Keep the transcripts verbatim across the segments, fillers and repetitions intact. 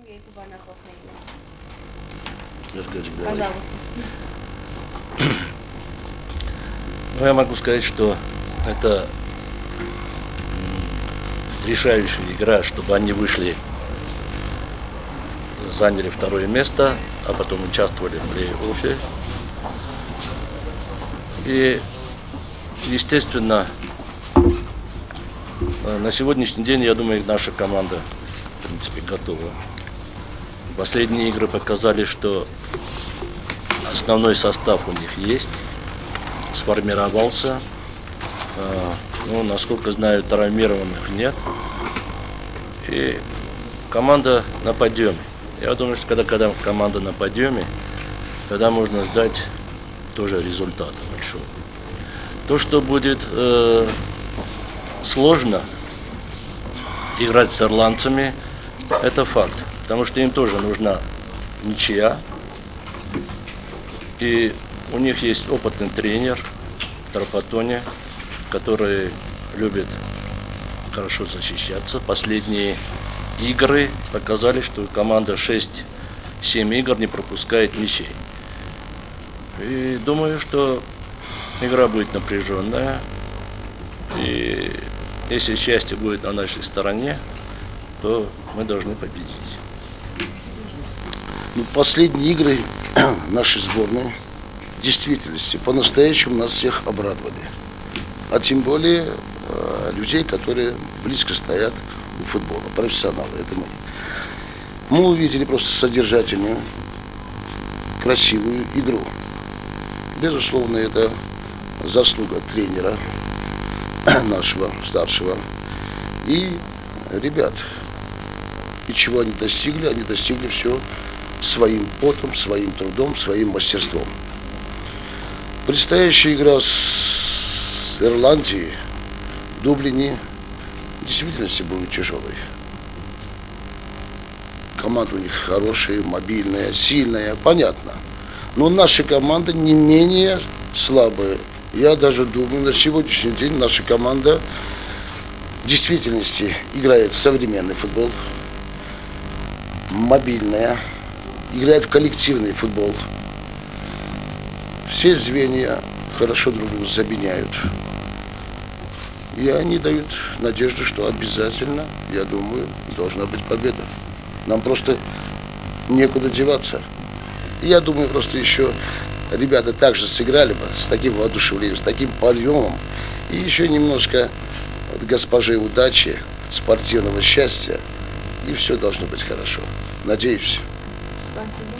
Пожалуйста. Ну, я могу сказать, что это решающая игра, чтобы они вышли, заняли второе место, а потом участвовали в плей-оффе. И, естественно, на сегодняшний день, я думаю, наша команда, в принципе, готова. Последние игры показали, что основной состав у них есть, сформировался. Ну, насколько знаю, травмированных нет. И команда на подъеме. Я думаю, что когда, когда команда на подъеме, тогда можно ждать тоже результата большого. То, что будет э, сложно играть с ирландцами, это факт. Потому что им тоже нужна ничья. И у них есть опытный тренер Тарапатони, который любит хорошо защищаться. Последние игры показали, что команда шесть-семь игр не пропускает ничей. И думаю, что игра будет напряженная. И если счастье будет на нашей стороне, то мы должны победить. Ну, последние игры нашей сборной в действительности по-настоящему нас всех обрадовали. А тем более э, людей, которые близко стоят у футбола, профессионалы, это мы. Мы увидели просто содержательную, красивую игру. Безусловно, это заслуга тренера нашего, старшего. И ребят, и чего они достигли? Они достигли все своим потом, своим трудом, своим мастерством. Предстоящая игра с Ирландией в Дублине в действительности будет тяжелой. Команда у них хорошая, мобильная, сильная, понятно. Но наша команда не менее слабая. Я даже думаю, на сегодняшний день наша команда в действительности играет в современный футбол, мобильная, играет в коллективный футбол. Все звенья хорошо друг друга заменяют. И они дают надежду, что обязательно, я думаю, должна быть победа. Нам просто некуда деваться. И я думаю, просто еще ребята также сыграли бы с таким воодушевлением, с таким подъемом. И еще немножко от госпожи удачи, спортивного счастья. И все должно быть хорошо. Надеюсь. Спасибо.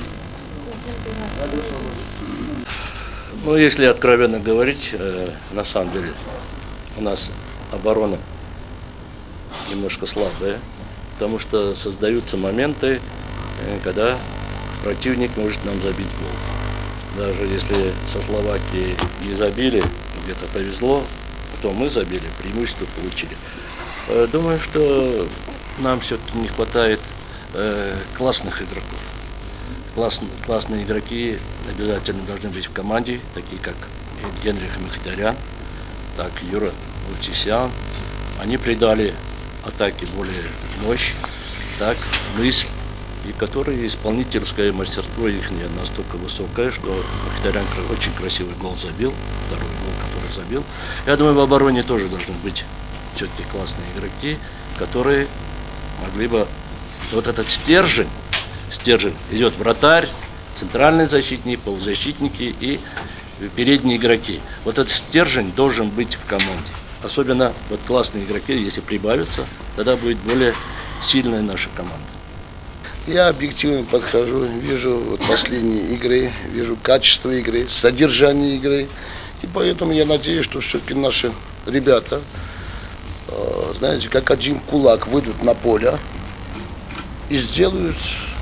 Ну, если откровенно говорить, э, на самом деле у нас оборона немножко слабая, потому что создаются моменты, э, когда противник может нам забить гол. Даже если со Словакией не забили, где-то повезло, то мы забили, преимущество получили. Э, думаю, что нам все-таки не хватает э, классных игроков. Класс, классные игроки обязательно должны быть в команде, такие как Генрих Михтарян, так Юра Лутисян. Они придали атаке более мощь, так мысль, и которые исполнительское мастерство их настолько высокое, что Михтарян очень красивый гол забил, второй гол, который забил. Я думаю, в обороне тоже должны быть все-таки классные игроки, которые могли бы вот этот стержень, Стержень идет вратарь, центральный защитник, полузащитники и передние игроки. Вот этот стержень должен быть в команде. Особенно вот классные игроки, если прибавятся, тогда будет более сильная наша команда. Я объективно подхожу, вижу вот последние игры, вижу качество игры, содержание игры. И поэтому я надеюсь, что все-таки наши ребята, знаете, как один кулак выйдут на поле и сделают...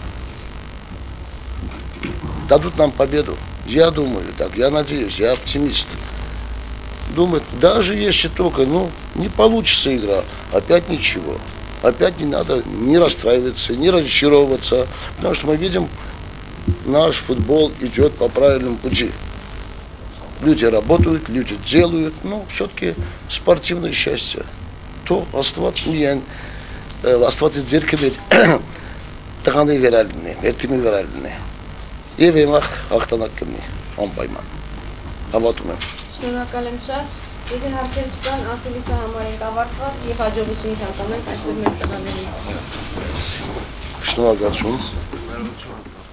дадут нам победу. Я думаю так, я надеюсь, я оптимист. Думаю, даже если только, ну, не получится игра, опять ничего. Опять не надо не расстраиваться, не разочаровываться, потому что мы видим, наш футбол идет по правильному пути. Люди работают, люди делают, но все-таки спортивное счастье. То оставаться не оставаться дерками, так Սեղանի վերալինի, մեր թիմի վերալինի։ Եվ եմախ հաղթանակ կմնի, անպայման։ Հավատում եմ։ Շնորհակալ եմ շատ։ Եթե հարցեր չկան, ասելիսը համար ենք ավարտված եւ հաջողություն թանկանանք այսօր մեր տղաներին։ Շնորհակալություն։